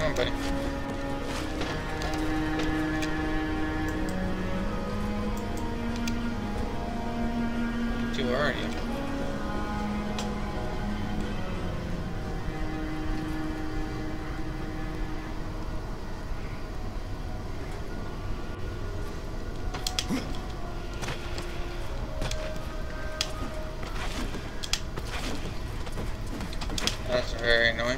on, buddy. Dude, where are you? That's very annoying.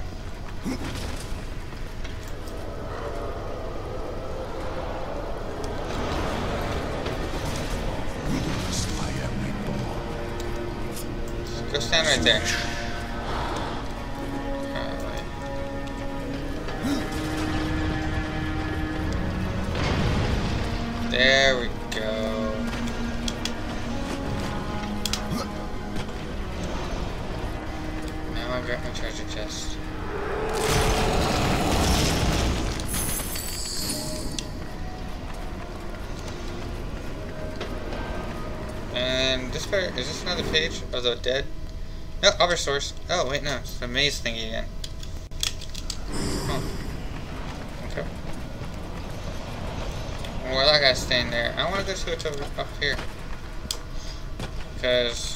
Just go stand right there. Alright. There we go. Now I got my treasure chest. And this part, is this another page of the dead? No, other source. Oh wait, no, it's the maze thingy again. Oh. Okay. Well, that guy's staying there. I want to go see what's over up here. Because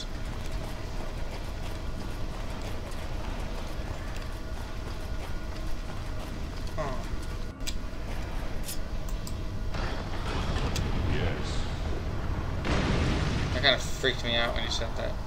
that kind of freaked me out when you said that.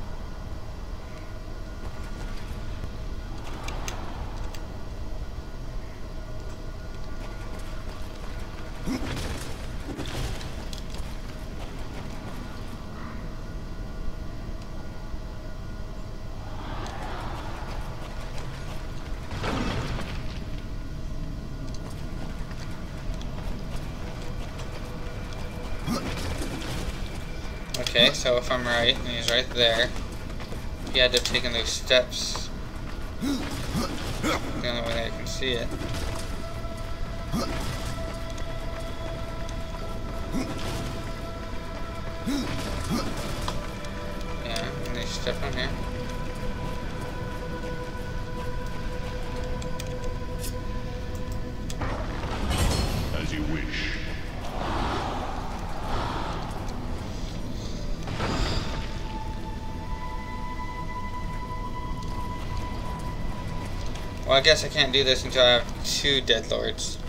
Okay, so if I'm right, and he's right there, he had to have taken those steps. The only way I can see it. Yeah, and they step on here. As you wish. Well, I guess I can't do this until I have 2 dead lords.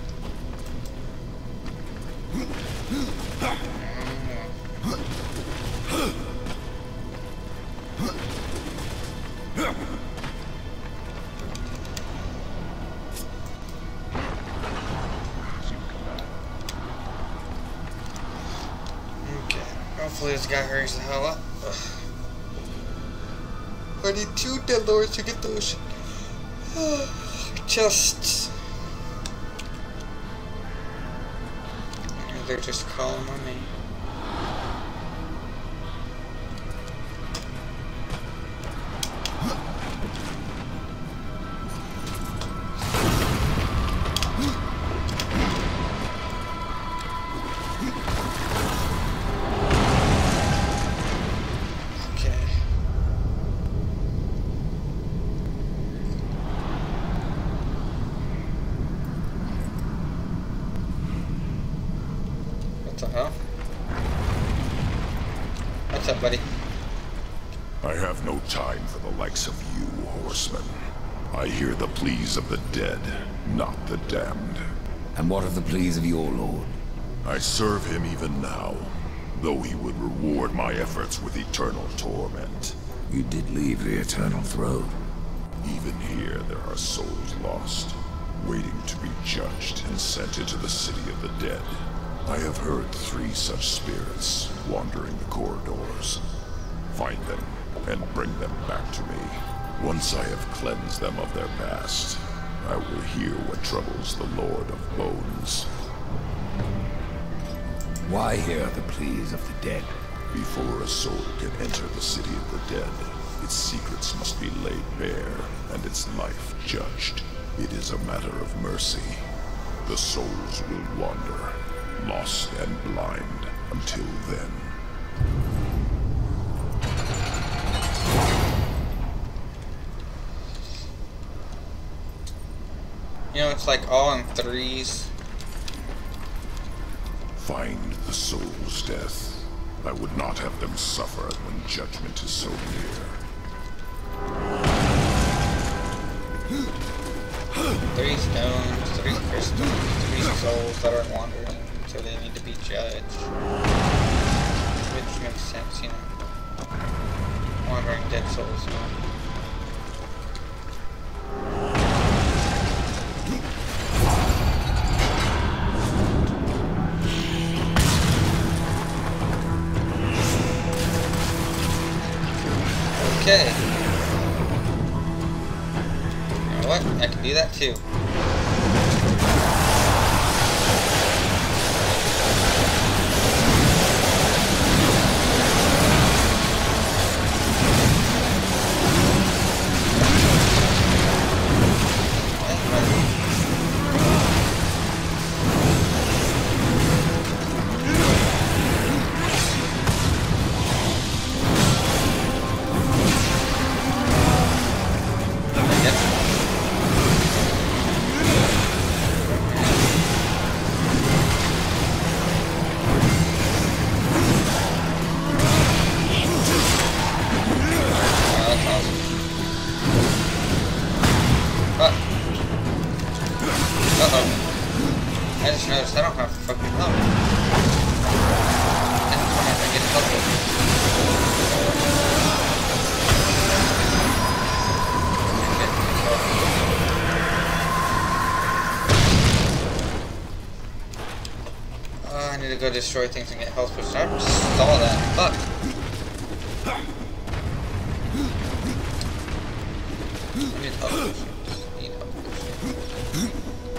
Okay, hopefully this guy hurries the hell up. Ugh. I need 2 dead lords to get those chests. They're just calling on me. What the hell? What's up, buddy? I have no time for the likes of you, horsemen. I hear the pleas of the dead, not the damned. And what of the pleas of your lord? I serve him even now, though he would reward my efforts with eternal torment. You did leave the Eternal Throne. Even here there are souls lost, waiting to be judged and sent into the city of the dead. I have heard 3 such spirits wandering the corridors. Find them and bring them back to me. Once I have cleansed them of their past, I will hear what troubles the Lord of Bones. Why hear the pleas of the dead? Before a soul can enter the city of the dead, its secrets must be laid bare and its life judged. It is a matter of mercy. The souls will wander, lost and blind, until then. You know, it's like all in threes. Find the soul's death. I would not have them suffer when judgment is so near. 3 stones, 3 crystals, 3 souls that are wandering, so they need to be judged. Which makes sense, you know. Wandering dead souls. Okay. You know what? I can do that too. I just noticed I don't have fucking help. I don't know if I get help with it. I need to go destroy things and get health push. I saw that. Fuck. I need health push. Need health push.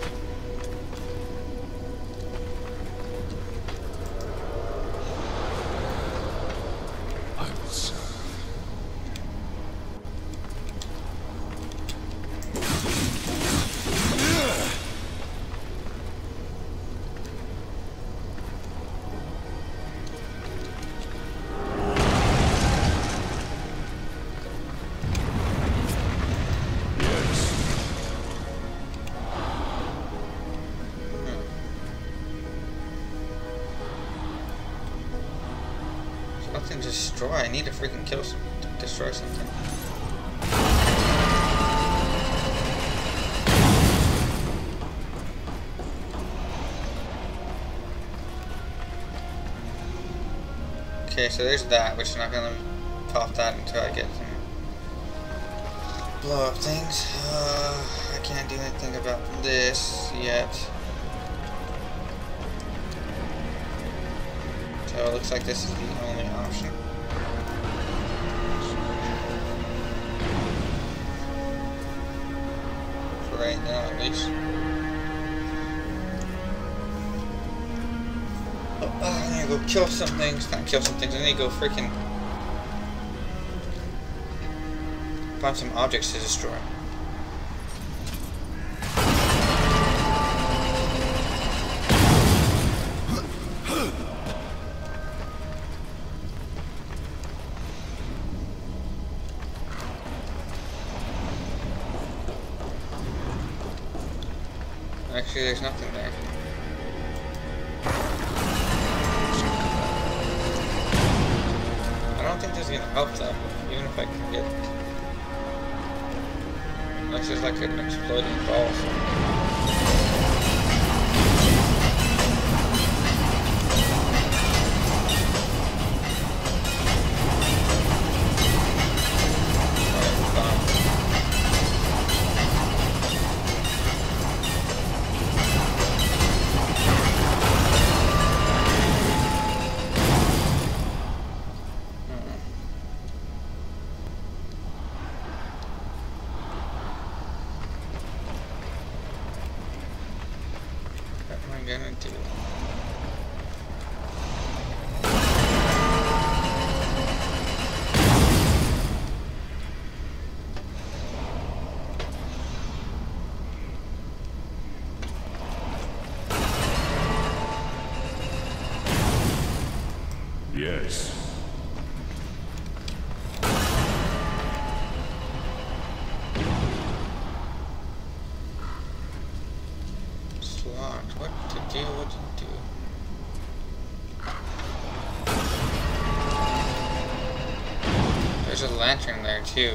Nothing to destroy. I need to freaking kill some, destroy something. Okay, so there's that, which is not gonna pop that until I get some blow up things. I can't do anything about this yet. So it looks like this is the only option. For right now, at least. Oh, I need to go kill some things. Not kill some things. I need to go freaking find some objects to destroy. Actually, there's nothing there. I don't think this is gonna help though, even if I can get... Unless there's like an exploding ball or something. What am I gonna do? Yes. do what you do. There's a lantern there too.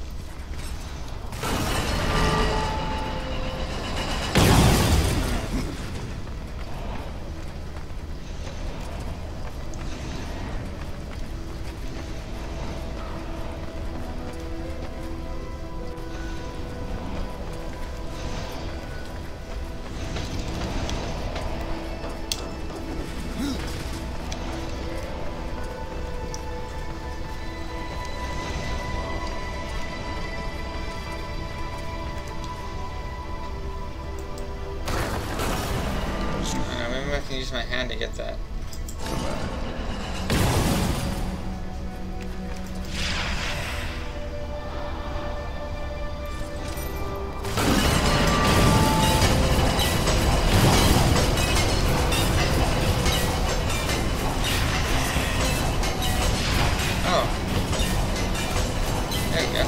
I can use my hand to get that. Oh. There you go.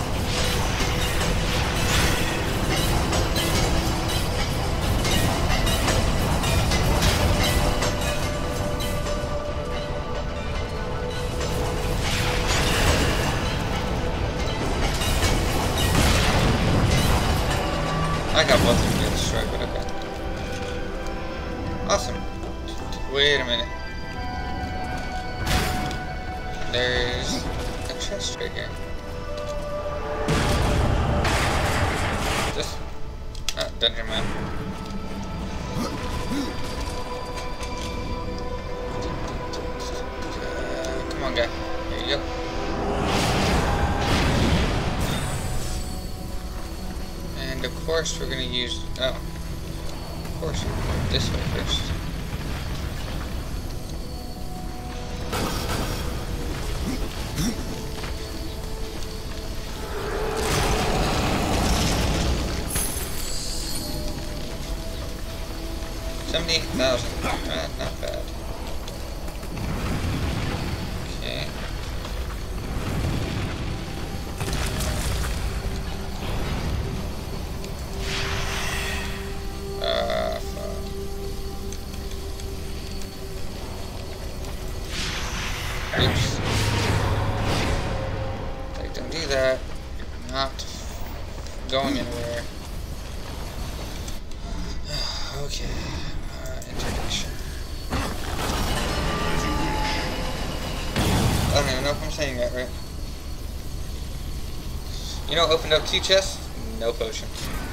I got both of them get destroyed, but okay. Awesome. Wait a minute. There's a chest right here. Just dungeon map. Come on, guy. There you go. And of course we're gonna use, of course we're gonna go this way first. $78,000, not bad. Okay. Oops. Like, don't do that. You're not going anywhere. Okay. Interdiction. I don't even know if I'm saying that right. You know, opened up 2 chests, no potion.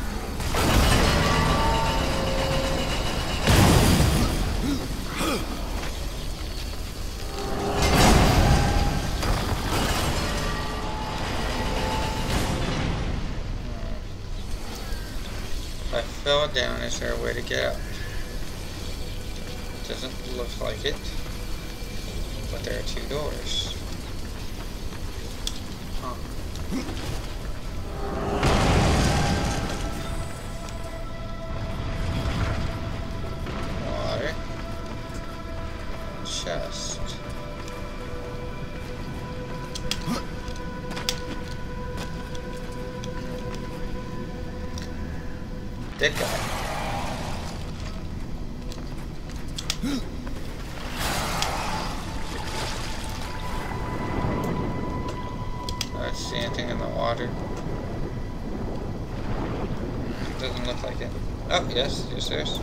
If I fell down, is there a way to get out? Doesn't look like it, but there are 2 doors. Huh. Water. Chest. Dead guy. I see anything in the water. Doesn't look like it. Oh, yes, there's.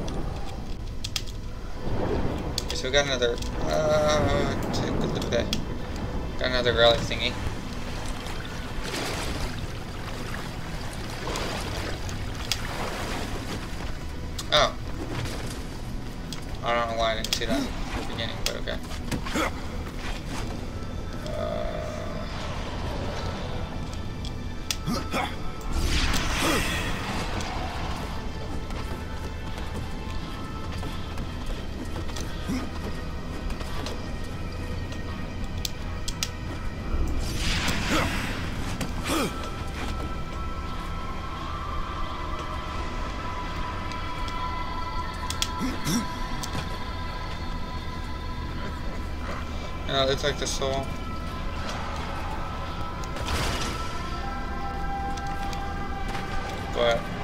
Okay, so we got another. Take a look at that. Got another relic thingy. Oh. I don't know why I didn't see that at the beginning, but okay. It looks like the soul. But